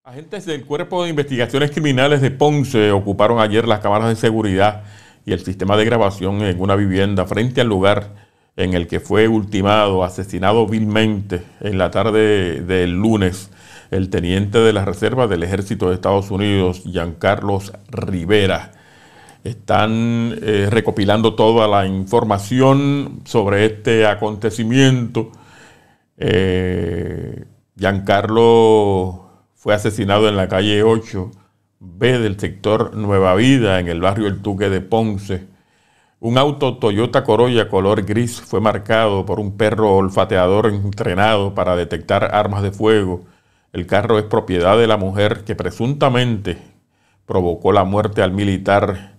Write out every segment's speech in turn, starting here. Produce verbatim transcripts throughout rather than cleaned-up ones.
Agentes del Cuerpo de Investigaciones Criminales de Ponce ocuparon ayer las cámaras de seguridad y el sistema de grabación en una vivienda frente al lugar en el que fue ultimado, asesinado vilmente en la tarde del lunes el teniente de la Reserva del Ejército de Estados Unidos, Giancarlo Rivera. Están eh, recopilando toda la información sobre este acontecimiento. Eh, Giancarlo fue asesinado en la calle ocho B del sector Nueva Vida, en el barrio El Tuque de Ponce. Un auto Toyota Corolla color gris fue marcado por un perro olfateador entrenado para detectar armas de fuego. El carro es propiedad de la mujer que presuntamente provocó la muerte al militar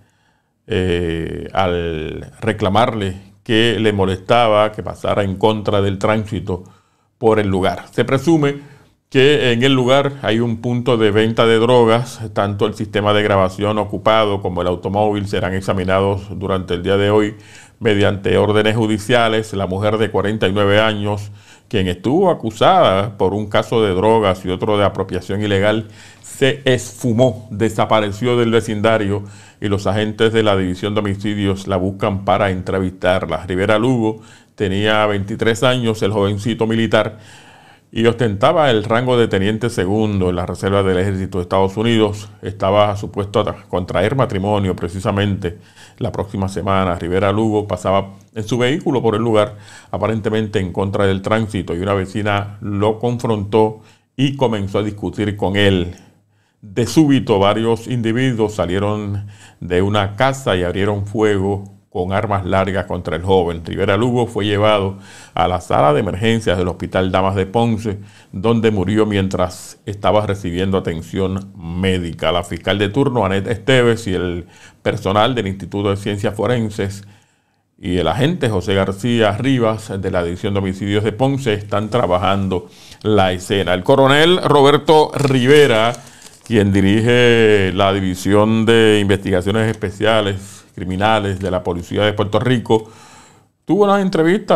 eh, al reclamarle que le molestaba que pasara en contra del tránsito por el lugar. Se presume que en el lugar hay un punto de venta de drogas. Tanto el sistema de grabación ocupado como el automóvil serán examinados durante el día de hoy mediante órdenes judiciales. La mujer de cuarenta y nueve años, quien estuvo acusada por un caso de drogas y otro de apropiación ilegal, se esfumó, desapareció del vecindario y los agentes de la División de Homicidios la buscan para entrevistarla. Rivera Lugo tenía veintitrés años, el jovencito militar, y ostentaba el rango de teniente segundo en la Reserva del Ejército de Estados Unidos. Estaba supuesto a contraer matrimonio precisamente la próxima semana. Rivera Lugo pasaba en su vehículo por el lugar, aparentemente en contra del tránsito, y una vecina lo confrontó y comenzó a discutir con él. De súbito, varios individuos salieron de una casa y abrieron fuego con armas largas contra el joven. Rivera Lugo fue llevado a la sala de emergencias del Hospital Damas de Ponce, donde murió mientras estaba recibiendo atención médica. La fiscal de turno, Anet Esteves, y el personal del Instituto de Ciencias Forenses y el agente José García Rivas de la División de Homicidios de Ponce están trabajando la escena. El coronel Roberto Rivera, quien dirige la División de Investigaciones Especiales Criminales de la Policía de Puerto Rico, tuvo una entrevista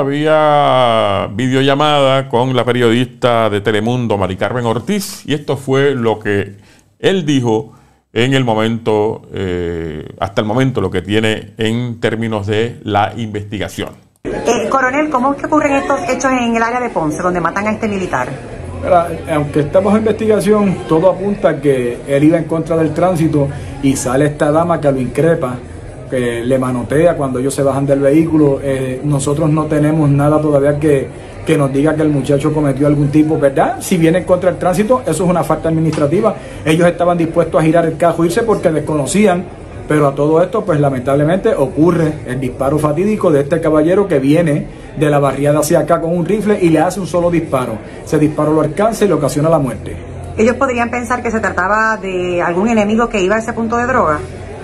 vía videollamada con la periodista de Telemundo, Mari Carmen Ortiz, y esto fue lo que él dijo en el momento, eh, hasta el momento, lo que tiene en términos de la investigación. Eh, coronel, ¿cómo es que ocurren estos hechos en el área de Ponce, donde matan a este militar? Aunque estamos en investigación, todo apunta a que él iba en contra del tránsito y sale esta dama que lo increpa, que le manotea cuando ellos se bajan del vehículo. Eh, nosotros no tenemos nada todavía que, que nos diga que el muchacho cometió algún tipo, ¿verdad? Si viene en contra del tránsito, eso es una falta administrativa. Ellos estaban dispuestos a girar el carro, irse porque desconocían, pero a todo esto, pues lamentablemente ocurre el disparo fatídico de este caballero que viene de la barriada hacia acá con un rifle y le hace un solo disparo. Ese disparo lo alcanza y le ocasiona la muerte. ¿Ellos podrían pensar que se trataba de algún enemigo que iba a ese punto de droga?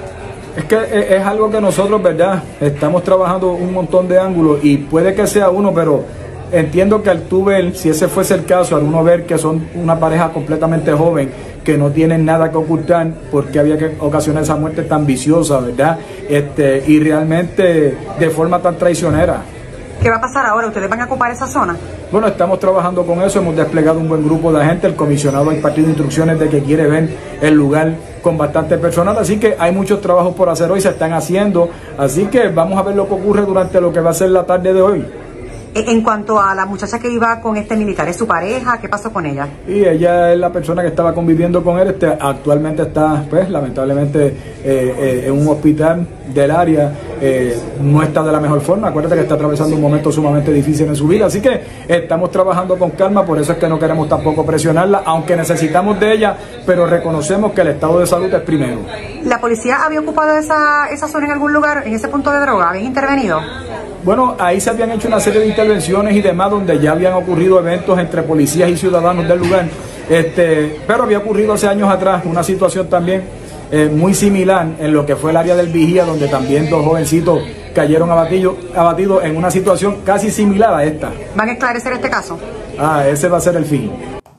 Es que es algo que nosotros, ¿verdad?, estamos trabajando un montón de ángulos y puede que sea uno, pero entiendo que al tú ver, si ese fuese el caso, al uno ver que son una pareja completamente joven, que no tienen nada que ocultar, porque había que ocasionar esa muerte tan viciosa, ¿verdad?, este, y realmente de forma tan traicionera. ¿Qué va a pasar ahora? ¿Ustedes van a ocupar esa zona? Bueno, estamos trabajando con eso, hemos desplegado un buen grupo de agentes, el comisionado ha impartido instrucciones de que quiere ver el lugar con bastante personal, así que hay muchos trabajos por hacer hoy, se están haciendo, así que vamos a ver lo que ocurre durante lo que va a ser la tarde de hoy. En cuanto a la muchacha que iba con este militar, ¿es su pareja? ¿Qué pasó con ella? Y ella es la persona que estaba conviviendo con él. Este, actualmente está, pues, lamentablemente, eh, eh, en un hospital del área. Eh, no está de la mejor forma. Acuérdate que está atravesando un momento sumamente difícil en su vida. Así que estamos trabajando con calma. Por eso es que no queremos tampoco presionarla, aunque necesitamos de ella, pero reconocemos que el estado de salud es primero. ¿La policía había ocupado esa, esa zona en algún lugar, en ese punto de droga? ¿Habían intervenido? Bueno, ahí se habían hecho una serie de intervenciones y demás donde ya habían ocurrido eventos entre policías y ciudadanos del lugar, este, pero había ocurrido hace años atrás una situación también eh, muy similar en lo que fue el área del Vigía, donde también dos jovencitos cayeron abatidos, abatidos en una situación casi similar a esta. ¿Van a esclarecer este caso? Ah, ese va a ser el fin.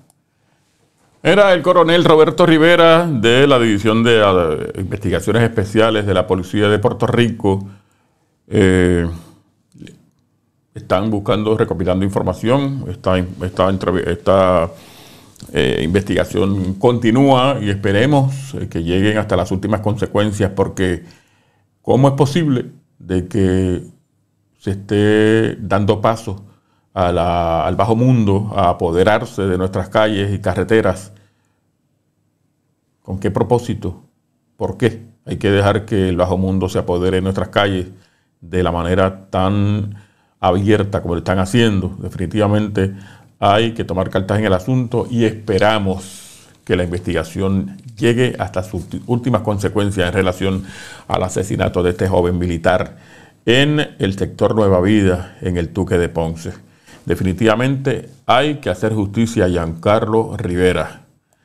Era el coronel Roberto Rivera de la División de uh, Investigaciones Especiales de la Policía de Puerto Rico. Eh, Están buscando, recopilando información, está, está, está eh, investigación continúa y esperemos eh, que lleguen hasta las últimas consecuencias, porque ¿cómo es posible de que se esté dando paso a la, al bajo mundo a apoderarse de nuestras calles y carreteras? ¿Con qué propósito? ¿Por qué hay que dejar que el bajo mundo se apodere de nuestras calles de la manera tan abierta como lo están haciendo? Definitivamente hay que tomar cartas en el asunto y esperamos que la investigación llegue hasta sus últimas consecuencias en relación al asesinato de este joven militar en el sector Nueva Vida, en el Tuque de Ponce. Definitivamente hay que hacer justicia a Giancarlo Rivera.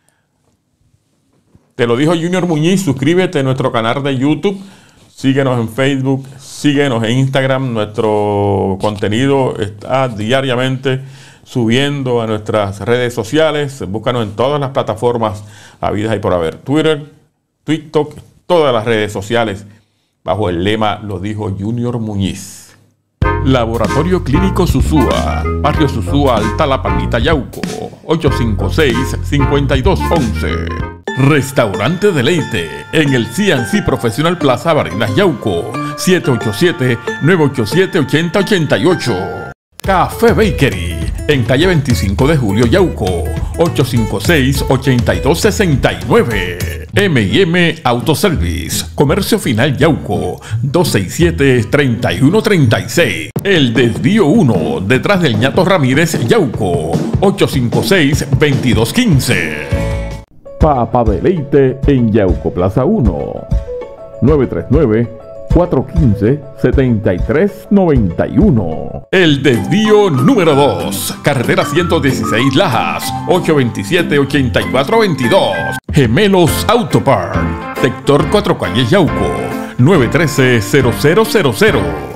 Te lo dijo Junior Muñiz. Suscríbete a nuestro canal de YouTube, síguenos en Facebook, síguenos en Instagram. Nuestro contenido está diariamente subiendo a nuestras redes sociales. Búscanos en todas las plataformas habidas y por haber. Twitter, TikTok, todas las redes sociales bajo el lema Lo dijo Junior Muñiz. Laboratorio Clínico Susúa, Barrio Susúa, Alta La Palmita, Yauco, ocho cinco seis, cinco dos uno uno. Restaurante Deleite, en el C and C Profesional Plaza Barinas, Yauco, siete ocho siete, nueve ocho siete, ocho cero ocho ocho. Café Bakery, en calle veinticinco de Julio, Yauco, ocho cinco seis, ocho dos seis nueve. M y M Autoservice, Comercio Final, Yauco, dos seis siete, tres uno tres seis. El Desvío uno, detrás del Ñato Ramírez, Yauco, ocho cinco seis, dos dos uno cinco. Papa Deleite en Yauco Plaza uno, nueve tres nueve, cuatro uno cinco, siete tres nueve uno. El Desvío número dos, carretera ciento dieciséis Lajas, ocho dos siete, ocho cuatro dos dos. Gemelos Autopart, sector Cuatro Calles, Yauco, nueve uno tres, cero cero cero cero.